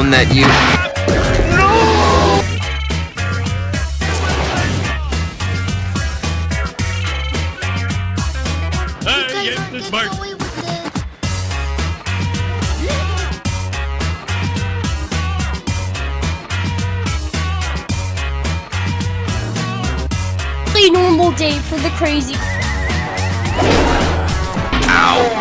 one that you... Normal day for the crazy. Ow!